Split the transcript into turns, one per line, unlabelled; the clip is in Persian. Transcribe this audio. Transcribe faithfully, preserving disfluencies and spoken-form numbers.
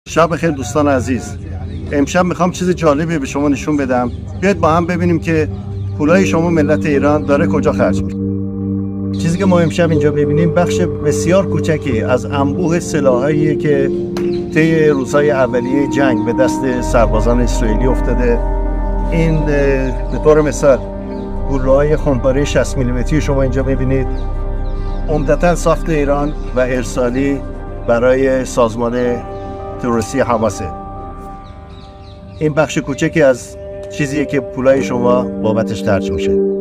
شب بخیر دوستان عزیز، امشب میخوام چیز جالبی به شما نشون بدم. بیاید با هم ببینیم که پولای شما ملت ایران داره کجا خرج میشه. چیزی که ما امشب اینجا ببینیم بخش بسیار کوچکی از انبوه سلاحاییه که طی روزهای اولیه جنگ به دست سربازان اسرائیلی افتاده. این به طور مثال گلوله‌های خونپاره شصت میلیمتری شما اینجا ببینید، عمدتاً ساخت ایران و ارسالی برای سازمان تروریستی حماسه. این بخش کوچکی از چیزیه که پولای شما بابتش خرج میشه.